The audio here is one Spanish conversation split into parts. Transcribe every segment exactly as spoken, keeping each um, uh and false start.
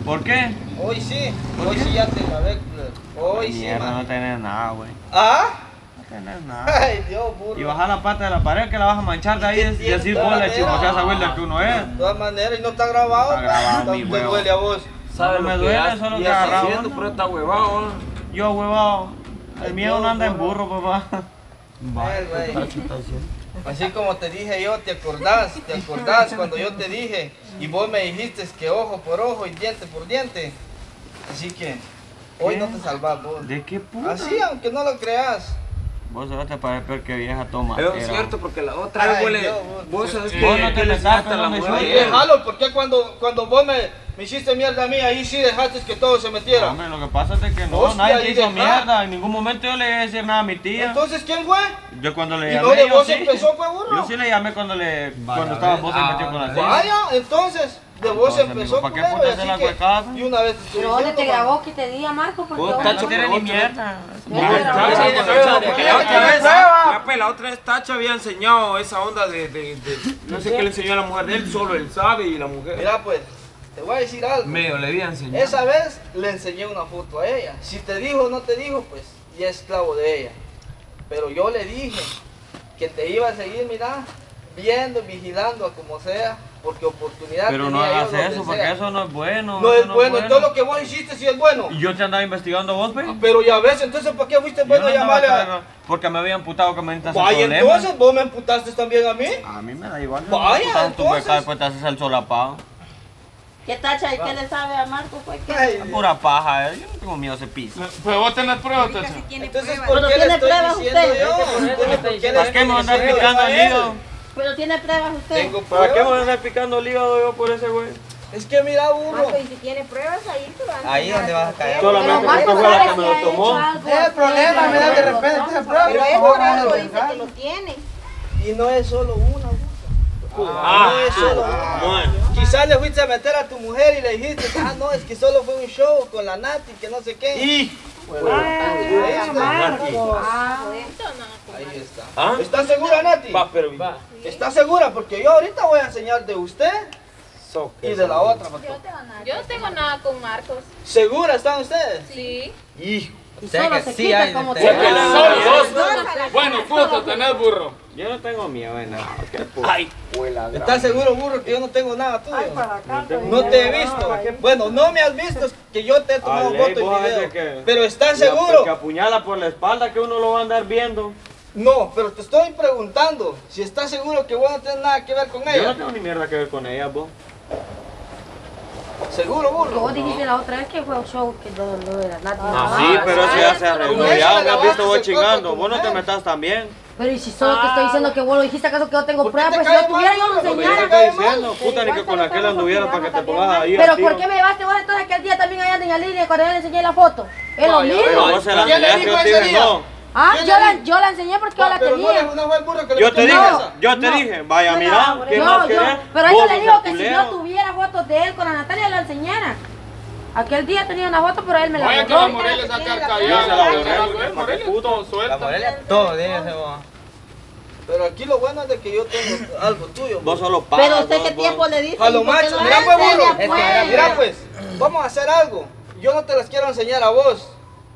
¿Por qué? Hoy sí, hoy sí ya te la ve. Hoy sí, Mierda, man. no tenés nada, güey. ¿Ah? No tenés nada. Ay, Dios, burro. Y bajar la pata de la pared que la vas a manchar de ahí ¿Qué y tiene decir, toda vos la le chismoseas a manera? Wilder que uno es. De todas maneras, y no está grabado. Está grabado, mi ¿Te huevo. duele a vos? No me duele, solo que agarrado. haciendo, pero está huevado, ¿no? Yo, huevado. El Ay, mío Dios, no anda en burro. burro, papá. Ay, güey. Así como te dije yo, ¿te acordás? ¿Te acordás cuando yo te dije? Y vos me dijiste que ojo por ojo y diente por diente. Así que hoy ¿Qué? no te salvas vos. ¿De qué puta? Así, aunque no lo creas. Vos se te parece peor que vieja toma. Es cierto, porque la otra Ay, vez huele. Dios, Vos sabés que Vos no te que le metas, sacaste a pero la no me mujer. sueltes. Déjalo, porque cuando, cuando vos me, me hiciste mierda a mí, ahí sí dejaste que todo se metiera. Hombre, lo que pasa es que no, Hostia, nadie ahí te hizo deja. mierda. En ningún momento yo le iba a decir nada a mi tía. Entonces, ¿quién fue? Yo cuando le ¿Y llamé, no de yo vos sí. empezó, fue burro? Yo sí le llamé cuando le cuando estaba vos ah, metido con la tía. Vaya, entonces, de vos Entonces, empezó, amigo, ¿para qué culero, putas así hacer la que- huecada? Y una vez te estoy Pero ¿dónde diciendo, te man. grabó que te diga, Marco? Porque Vos, vos- Tacho, No tiene ni otra- mierda. No te Ya, grabó. ya, sí, ya, sí, ya, sí, porque sí, la sí, otra sí, vez, sí, ya, pues, la otra vez Tacha había enseñado esa onda de, de, de no sé qué le enseñó a la mujer de él, solo él sabe y la mujer Mira, pues, te voy a decir algo. medio le había enseñado. Esa vez le enseñé una foto a ella. Si te dijo o no te dijo, pues ya es esclavo de ella. Pero yo le dije que te iba a seguir, mira, viendo, vigilando a como sea, porque oportunidad Pero no tenía yo hagas donde eso, porque sea. eso no es bueno. No eso es bueno, y todo lo que vos hiciste sí es bueno. Y yo te andaba investigando a vos, pe. Pero ya ves, entonces ¿para qué fuiste Yo bueno no a andaba llamarle a... cagando, porque me habían putado que me necesitas Vaya, problemas. entonces vos me emputaste también a mí. A mí me da igual. Vaya, me putaron tu entonces. hueca, después te haces el solapado. ¿Qué tacha y qué le sabe a Marco? Pues, ¿qué? Ay, Es pura paja, eh. Yo no tengo miedo a ese piso. Pero vos tenés pruebas, Ahorita Tacha. sí tiene entonces pruebas. ¿por Pero qué le tiene estoy pruebas diciendo usted. yo? Entonces, ¿por qué le ¿Para qué me estoy andar diciendo picando a el él? hígado? Pero tiene pruebas usted. Tengo ¿Para qué me pruebas. voy a andar picando el hígado yo por ese güey? Es que mira, burro. Marco, y si tiene pruebas, ahí te van a Ahí enseñar donde vas a tus caer. pruebas. Solamente Marco porque fue la sabe que me si lo ha hecho tomó. algo. Es el problema, Sí, mira, de claro, repente los ese otros. problema. Pero es ¿Cómo por vas a algo, dice pensar? que lo tiene. Y no es solo una, burro. Ah, no es solo una. bueno. Quizás le fuiste a meter a tu mujer y le dijiste, ah, no, es que solo fue un show con la Nati, que no sé qué. Y Ahí está. Marco. Ah, Ahí está. ¿Ah? ¿Estás segura, Nati? Va, pero va. ¿Estás segura? Porque yo ahorita voy a enseñar de usted y de la otra. patrón. Yo no tengo nada con Marcos. ¿Segura están ustedes? Sí. Hijo. Y solo se quita como te Porque da. la- Solo- Solo Bueno, tú tenés burro. yo no tengo miedo de nada. Qué puta. Ay, huela. ¿Estás seguro, burro, que yo no tengo nada tuyo? Ay, para acá, pues, No te he ya, visto. ay, Bueno, no me has visto que yo te he tomado Ale, foto y vos video. sabés que- Pero ¿estás Que seguro? apuñala por la espalda que uno lo va a andar viendo. No, pero te estoy preguntando si estás seguro que vos no tienes nada que ver con Yo no ella. tengo ni mierda que ver con ella, vos. ¿Seguro, Porque burro? vos dijiste la otra vez que fue un show que lo, lo de la Nati. Ah, sí, pero eso ya se arregló. Ella Ya le me has visto vos lavaste el coco a chingando. tu Vos no te mujer. metas también. Pero y si solo te estoy diciendo que vos lo dijiste, acaso que yo tengo ¿Por qué pruebas, te pues si cae yo tuviera yo lo mal, Pero yo te enseñara. estoy diciendo, puta, ni que con aquel anduviera para que te pongas ahí. Pero al tiro. ¿por qué me llevaste vos entonces aquel día también allá en la línea cuando yo le enseñé la foto? Es lo Vaya, mismo. Pero vos se la ¿Quién le enseñaste, dijo yo te ese dije día? no. Ah, ¿Quién yo le la, dijo? yo la enseñé porque yo la Pero no, tenía. le- no fue el burro que le Yo te metió dije, cabeza. yo te No. dije, vaya, No, mira, ¿qué no, más yo- querés? Pero eso Vos, le sos digo el que si culero. yo tuviera fotos de él con la Natalia, la enseñara. Aquel día tenía una foto, pero él me la Vaya que borró. la Morelia sacar Yo se la callada. borré, La Morelia todo suelta. todo, déjese vos. Pero aquí lo bueno es de que yo tengo algo tuyo. Vos solo Pero pagas. usted vos, qué tiempo vos. le dice. A lo ¿Y por qué macho, no mira le pues burro. enseña, Es que, pues? mira pues, vamos a hacer algo. Yo no te las quiero enseñar a vos.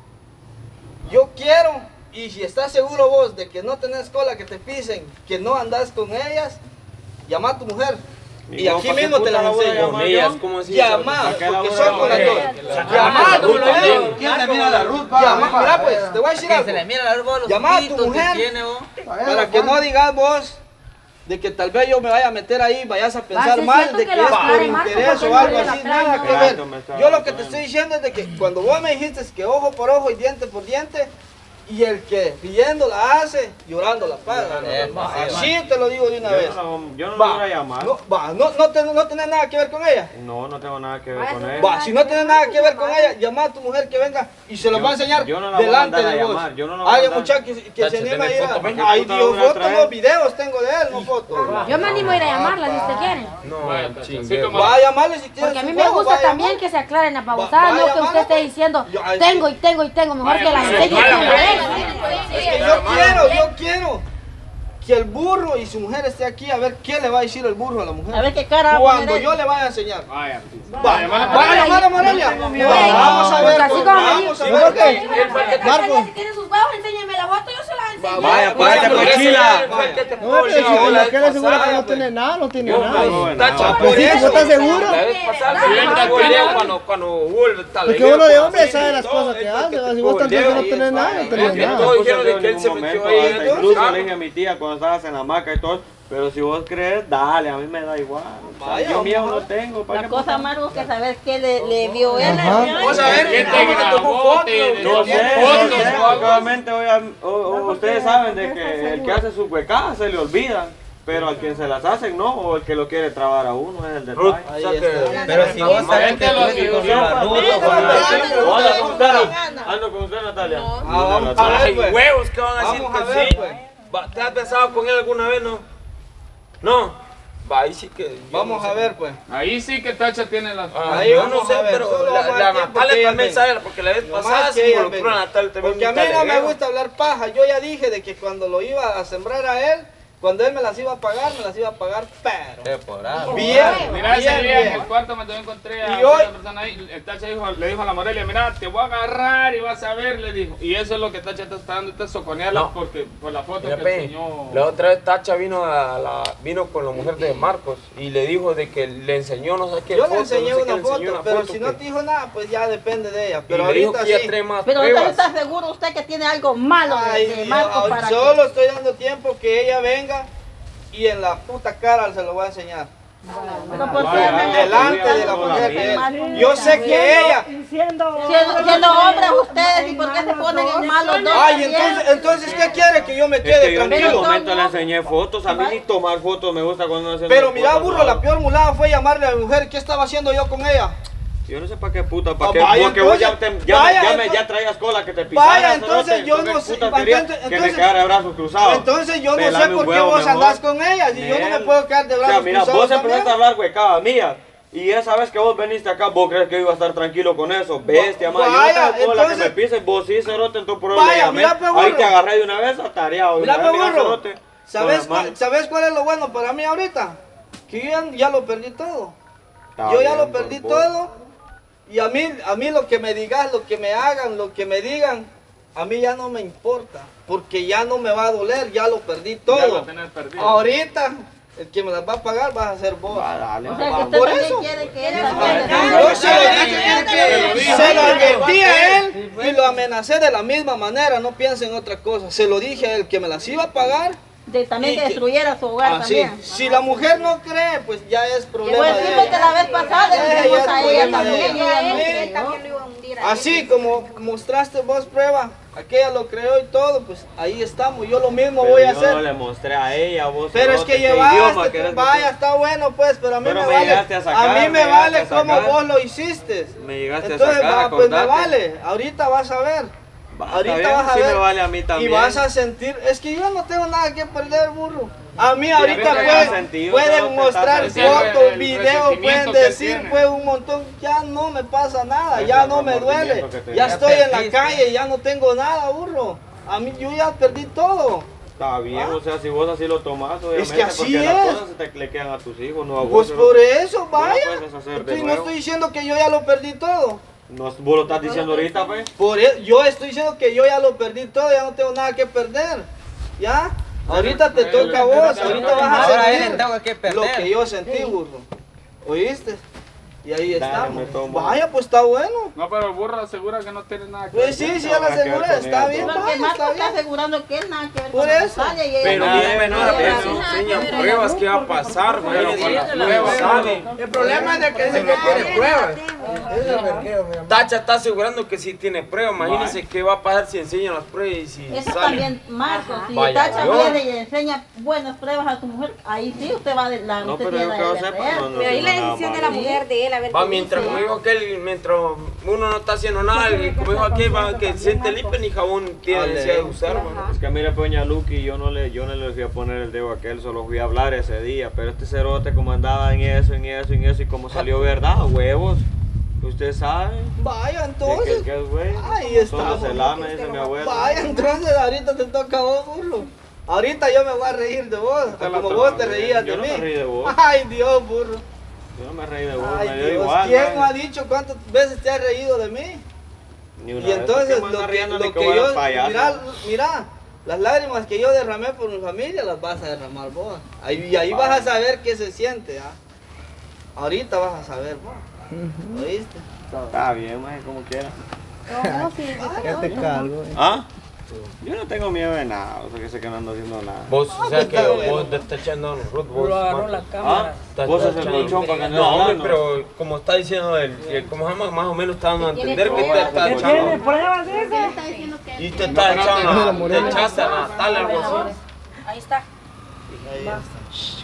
Yo quiero, y si estás seguro vos de que no tenés cola que te pisen, que no andas con ellas, llama a tu mujer. Y vos, aquí ¿para qué mismo te puta las la voy a enseño. llamar Con ellas, yo? ¿cómo así? Llama, ¿Para qué la porque voy a son con las llamar? dos. Llama a tu mujer. ¿Quién le mira la ruta? Llama, mira pues, te voy a decir algo. Se le mira la ruta, los Llama a tu ojitos que mujer. tiene, vos. Para que no digas vos de que tal vez yo me vaya a meter ahí, vayas a pensar sí es mal cierto de que que lo es por aclare, Marco, interés porque o no algo le la así, trae, nada ¿no? que ver. Exacto, me está Yo lo que te aclarando. estoy diciendo es de que cuando vos me dijiste que ojo por ojo y diente por diente, y el que riendo la hace, llorando la paga. Eso, Así te lo digo de una vez. Yo no, yo no la voy a llamar. No, va, no, no, te- no tenés nada que ver con ella. No, no tengo nada que ver Ah, con eso ella. Va, si no tienes nada que ver con ella, llama a tu mujer que venga y se lo Yo- va a enseñar yo no la voy a delante mandar a de vos. llamar, yo no la voy a Hay mandar. muchacha que, que se Tacho, anima a tenés ir a... foto, ¿para qué Ay, puta la Dios, voy a fotos, traer? no, videos tengo de él, no fotos. Yo me animo a ir a llamarla si usted quiere. No, Vaya, Tacha, chingue. así como- Va a llamarle si tienes Porque a mí su me juego, gusta va a también llamar. que se aclaren las Va- babosadas, vaya, no que usted mano, esté pues. diciendo Yo- ay, tengo sí. y tengo y tengo, mejor Vaya, que la vaya, enseñe. vaya, que vaya. la Es que yo quiero, yo quiero que el burro y su mujer esté aquí a ver qué le va a decir el burro a la mujer. A ver qué cara va a Cuando poner yo él. le vaya a enseñar. Vaya. Va, Vaya, va vaya, a llamar a Morelia. vaya. Vamos a ver, Porque así pues, como me vamos a dijo, ver. ¿Por qué? Marcos. Marcos. Si tiene sus huevos, enséñeme la foto, yo se la enseño. Vaya, pues, Vaya, te pero ese cochila. fue el que te No, puedo pero decir si la aquel vez asegura que pasada, no tiene nada, no tiene Yo, nada. no, Tacha, no, por sí, eso. ¿vos estás seguro? La vez pasada Sí, me está dijo el Diego bien. cuando, cuando hubo el tal. Porque uno de hombre sabe las cosas que hace. Si vos estás diciendo que no tenés nada, no tenés Porque nada. todos dijeron de en que él ningún se metió momento, ahí hasta en el incluso carro. le dije a mi tía cuando estabas en la hamaca y todo, pero si vos crees, dale, a mí me da igual. O sea, Vaya, yo miedo vamos a no tengo. ¿para La qué cosa más es que saber qué le, le vio él. Ajá. Vamos a ver, ¿Quién te ¿cómo te tomó grabó? fotos? Te- No sé, Fotos, no sé, fotos. porque obviamente hoy a- o- o- ustedes saben de que el que hace sus huecadas se le olvidan, pero al quien se las hacen no, o el que lo quiere trabar a uno es el Ruth, detalle. Ahí saque- está. Pero si vos sabés que Mételo tú así, con sí, la para- ruta, Mételo, con la- mételo. Hola, ¿cómo estás? Ando con usted, Natalia. Ah, vamos a ver, Ay, pues. huevos que van a decir Vamos a que ver, sí. pues. Va, ¿te has pensado con él alguna vez, no? No. Va, ahí sí que. yo Vamos no a sé. ver, pues. Ahí sí que Tacha tiene las... Ah, Ahí yo vamos no sé, a ver, pero solo la, vamos a la ver tiempo Natalia que ella también venga. sabe, porque la vez Nomás pasada que se ella involucró venga. a Natalia también. Porque a mí un no me talerero. gusta hablar paja. Yo ya dije de que cuando lo iba a sembrar a él, cuando él me las iba a pagar, me las iba a pagar, pero bien, Mira, ese bien, día en bien. el cuarto me también encontré a Y hoy- una persona ahí. El Tacha dijo, le dijo a la Morelia, mira, te voy a agarrar y vas a ver, le dijo. Y eso es lo que Tacha te está dando, te soconearla No. porque por la foto Mira, que pe, enseñó. la otra vez Tacha vino a la, vino con la mujer de Marcos y le dijo de que le enseñó no sé qué Yo foto, le enseñé no sé qué, una le enseñó foto, una pero foto si que- no te dijo nada, pues ya depende de ella. y Pero le dijo ahorita que ella sí. trae más Pero entonces pruebas. está seguro usted que tiene algo malo de, Ay, de Dios, Marco ay, para solo que... estoy dando tiempo que ella venga y en la puta cara se lo voy a enseñar. Pero ¿por qué? Vaya, Delante de la mujer de él. Yo sé que ella. Siendo, siendo hombres ustedes, ¿y por qué se ponen en malos dos Ay, también? entonces, entonces, ¿qué quiere? Que yo me Es quede que yo en ningún tranquilo. momento le enseñé fotos, a mí ni tomar fotos me gusta cuando hacen Pero mira, fotos, burro, no. la peor mulada fue llamarle a mi mujer. ¿Qué estaba haciendo yo con ella? Yo no sé para qué puta, para Ah, qué, vaya, porque vos ya, te, entonces- ya, me- vaya, ya, me, entonces- ya traías cola que te pisaras. Vaya, entonces cerote, yo entonces, no sé- puta, quería entonces- que me entonces- quedara de brazos cruzados. Entonces yo no sé Pelame un por qué huevo vos mejor. andás con ella. Si yo no me Nel. puedo quedar de O brazos sea, mira, cruzados vos empezaste también. a hablar huecada mía. Y esa vez que vos veniste acá, vos crees que yo iba a estar tranquilo con eso. Bestia, ma. Yo no Vaya, tengo cola que me entonces- pises, vos sí, cerote, entonces por eso Vaya, le llamé. mira, pe, Ahí burro. te agarré de una vez atareado. de Mira, una pe, vez, burro. cerote, con ¿Sabes las cuál, manos. ¿Sabes cuál es lo bueno para mí ahorita? Que yo ya, ya lo perdí todo. Está Yo ya bien, lo perdí por vos. todo. Y a mí, a mí lo que me digas, lo que me hagan, lo que me digan, a mí ya no me importa. Porque ya no me va a doler, ya lo perdí Ya todo. lo tenés perdido. Ahorita, el que me las va a pagar vas a ser vos. Va, dale. O sea, que Va, usted por también eso. quiere que él Yo también... se lo dije, se lo advertí a él y lo amenacé de la misma manera, no piense en otra cosa. Se lo dije a él que me las iba a pagar. De, también Y que que- destruyera su hogar Así, también. si la mujer no cree, pues ya es Que problema pues de sí, porque ella. la vez pasada le Ella dijimos es a ella problema de también y ella no ella. creyó. También lo iba a hundir a Así él. como mostraste vos prueba, aquella lo creó y todo, pues ahí estamos. Yo lo mismo Pero voy a yo no hacer. le mostré a ella, vos. Pero es cerote, que ¿qué idioma llevaste, querés que vaya, te- está bueno pues, pero a mí Pero me me vale. llegaste a sacar, a mí me me llegaste vale a como sacar. vos lo hiciste. Me llegaste Entonces, a sacar, va, pues me acordate. vale. Ahorita vas a ver. Va, está Ahorita bien, vas a sí ver. me vale a mí Y también. vas a sentir, es que yo no tengo nada que perder, burro. A mí a ahorita mí me pueden, da sentido, pueden solo te mostrar estás diciendo fotos, el videos, pueden resentimiento que decir tiene. pues un montón, ya no me pasa nada, Es ya el no me duele, remordimiento que te ya da. estoy en la perdiste. calle, ya no tengo nada, burro. A mí yo ya perdí todo. Está bien, Ah. o sea, si vos así lo tomás, obviamente, que así porque las es. cosas se te le quedan a tus hijos, no a vos. Pues cerote. por eso, Vos no vaya. puedes hacer de Sí, no nuevo. estoy diciendo que yo ya lo perdí todo. No, vos lo estás diciendo ahorita, pues. Por e- yo estoy diciendo que yo ya lo perdí todo, ya no tengo nada que perder. ¿Ya? Ahorita te toca a vos, ahorita vas a Ahora él sentir tengo que perder. lo que yo sentí, burro. ¿Oíste? Y ahí Dale, estamos. me tomo. Vaya, pues está bueno. No, pero el burro asegura que no tiene nada que Pues ver. sí, sí, ya la Nada que ver aseguré, con está ella, bien, todo. Porque vaya, Marco está está bien. asegurando que él nada que ver Por con eso. Natalia y ella Pero no. bien, no, Nada, pero nada, enseñan nada, pruebas que va a pasar, Pero güey. con las Las pruebas. saben. El problema es de que dice que tiene pruebas. Ese es el vergueo, mi amor. Tacha está asegurando que sí tiene pruebas. Imagínense qué va a pasar si enseñan las pruebas y si Eso sale. también, Marco, si Vaya, Tacha yo- viene y le enseña buenas pruebas a su mujer, ahí sí usted va de la No, usted pero tiene yo la creo de que sepa, creer. no, no, Pero ahí la nada decisión de malo. la mujer de él, a ver Va, qué mientras, dice. como dijo aquel, mientras uno no está haciendo nada, y como dijo aquel, va, que siente limpio ni jabón tiene Dale. necesidad de usar, va. Es que mire, Peña Lucky, yo no le, yo no le fui a poner el dedo a aquel, solo fui a hablar ese día. Pero este cerote como andaba en eso, en eso, en eso, y como salió verdad, huevos. Usted sabe. Vaya, Que, entonces. que es güey. Ahí está. Solo se lame, dice mi abuela. Vaya, entonces ahorita te toca a vos, burro. Ahorita yo me voy a reír de vos, Te la como toca, vos te güey. reías Yo de no mí. me reí de vos. Ay, Dios, burro. Yo no me reí de vos, Ay, me dio Dios, igual. ¿quién man. me ha dicho cuántas veces te has reído de mí? Ni una Y vez, entonces ¿por qué me lo anda que, riendo lo ni que fuera yo, payaso? mira, mira, las lágrimas que yo derramé por mi familia las vas a derramar vos. Ahí, y ahí vas a saber qué se siente, ¿ah? Ahorita vas a saber vos. ¿Oíste? Está bien, man, como quiera. No, sí, Ya te cargo. eh. ¿Ah? Yo no tengo miedo de nada, o sea que sé que no ando haciendo nada. Vos, o sea que está bueno. vos te estás echando en Ruth, vos. Lo agarró man. la ¿Ah? cámara. Estás- Vos sos estás el echando- buchón para que andes No, hombre, hablando. pero como está diciendo él, que ¿cómo se llama? Más o menos está dando a Tiene entender que te pruebas. está ¿Qué tiene echando. pruebas de eso? Está diciendo que Y te está No, echando, no, a- no, te no, echaste a Natalia algo así. Ahí está. Ahí está.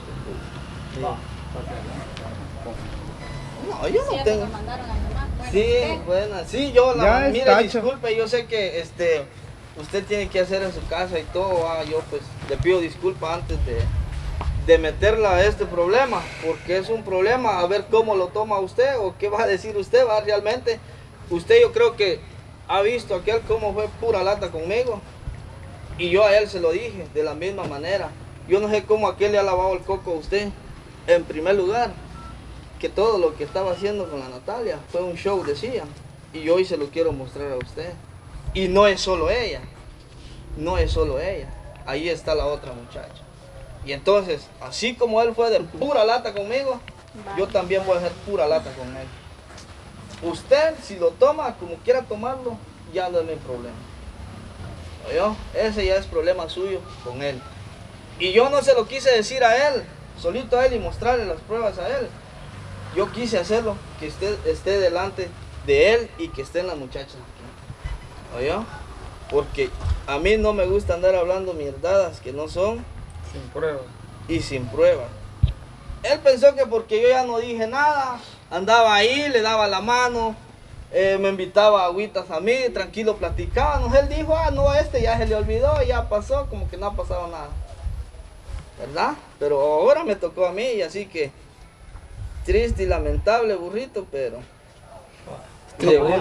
No, yo no tengo. Sí, buena. Sí, yo la Ya es mire, tacho. disculpe, yo sé que este usted tiene que hacer en su casa y todo, ah, yo pues le pido disculpas antes de, de meterla a este problema, porque es un problema, a ver cómo lo toma usted o qué va a decir usted, va realmente. Usted yo creo que ha visto aquel cómo fue pura lata conmigo y yo a él se lo dije de la misma manera. Yo no sé cómo aquel le ha lavado el coco a usted. En primer lugar, que todo lo que estaba haciendo con la Natalia fue un show, decía, y hoy se lo quiero mostrar a usted. Y no es solo ella, no es solo ella, ahí está la otra muchacha. Y entonces, así como él fue de pura lata conmigo, yo también voy a ser pura lata con él. Usted, si lo toma como quiera tomarlo, ya no es mi problema. ¿Oyó? Ese ya es problema suyo con él. Y yo no se lo quise decir a él, solito a él y mostrarle las pruebas a él. Yo quise hacerlo, que usted esté delante de él y que estén las muchachas aquí. ¿Oyó? Porque a mí no me gusta andar hablando mierdadas que no son sin prueba. y sin pruebas. Él pensó que porque yo ya no dije nada, andaba ahí, le daba la mano, eh, me invitaba a agüitas a mí, tranquilo platicábamos. Él dijo, ah, no, a este ya se le olvidó, ya pasó, como que no ha pasado nada. ¿Verdad? Pero ahora me tocó a mí y así que triste y lamentable, burrito, pero de una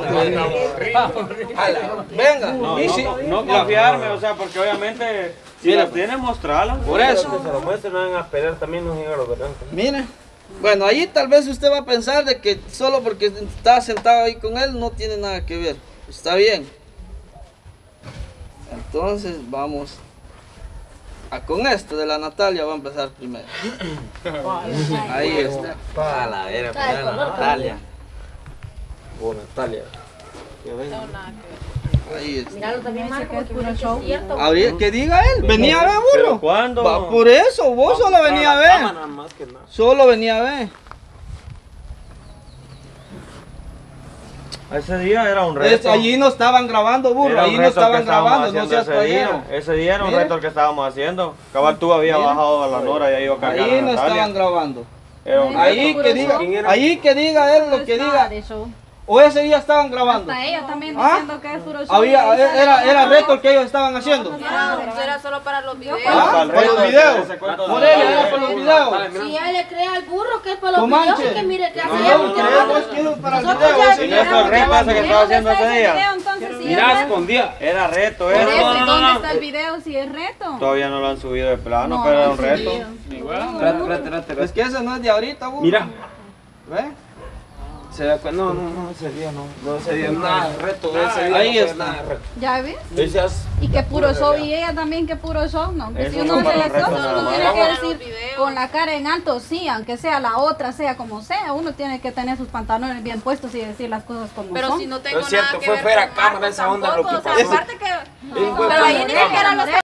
vez. Venga, No, y no, si- no mira, confiarme, o sea, porque obviamente si Mira, las tiene, mostrarlas. por eso. Que se lo muestren, no van a pelear también, no llegan los verdaderos. Mire, bueno, ahí tal vez usted va a pensar de que solo porque está sentado ahí con él no tiene nada que ver. Está bien. Entonces vamos a con esto de la Natalia, va a empezar primero. Ahí está. A la vera, pues, la Natalia. O Natalia. Ahí está. Míralo también, Marco, que es puro show. Cierto. Ahorita que diga él, venía a ver, ¿Pero burro. cuándo? Va, por eso, vos solo venía a ver. Cámara más que nada. Solo venía a ver. Ese día era un Es- reto. allí no estaban grabando, burro. Era un Allí no reto que estaban estábamos grabando, no haciendo seas ese día. payero. Ese día era un Mira. reto el que estábamos haciendo. Cabal, tú habías Mira. bajado a la Nora y ahí iba a cargar Ahí a no Natalia. estaban grabando. Era un Ahí reto. que diga, ¿Quién era? ahí que diga él lo que diga. O ese día estaban grabando. Hasta ella también ¿Ah? diciendo que es puro show. Había, era, era reto el que ellos estaban haciendo. era solo para los videos. ¿Ah? Para el Para los reto, videos. ese cuento Por de- ello, era para los videos. Si él le cree al burro que es para los No videos, manches. que mire que No, hace no, él, no, que no, nosotros- es que es para el nosotros video. ya Si no es el reto ese que estaba haciendo ese día. Entonces, sí, Mira, es escondía. Era reto, Por era. eso, No, ¿y no, dónde no. está el video si es reto? Todavía no lo han subido de plano, No, pero era no un han reto. subido. Igual. Espérate, espérate, espérate. Es que eso no es de ahorita, burro. Mira, ¿Ve? se da cuenta. No, no, no, ese día no. No, ese día nada de reto. Ese día Ahí no fue está. nada de reto. ¿Ya ves? Decías, Y que puro show, y ella también que puro show, no. Que Eso si uno no se para le los retos uno nada más. tiene que Para decir los videos. con la cara en alto, sí, aunque sea la otra, sea como sea, uno tiene que tener sus pantalones bien puestos y decir las cosas como Pero son. si no tengo No es cierto, nada que fue ver fuera con cámara Marcos esa onda lo tampoco, que o sea, pasó. aparte que... Él fue Pero ahí fuera ni cámara. siquiera los